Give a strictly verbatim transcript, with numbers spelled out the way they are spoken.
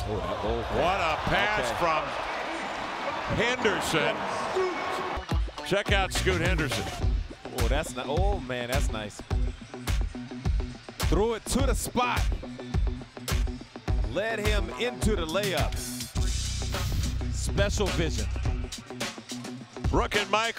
Oh, that, oh, what a pass okay. from Henderson. Check out Scoot Henderson. Oh, that's not. Oh man, that's nice. Threw it to the spot. Led him into the layup. Special vision. Brooke and Michael.